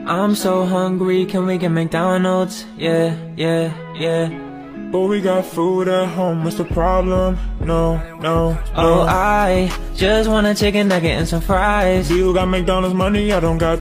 I'm so hungry, can we get McDonald's? Yeah, yeah, yeah. But we got food at home, what's the problem? No, no, no. Oh, I just want a chicken nugget and some fries. You got McDonald's money, I don't got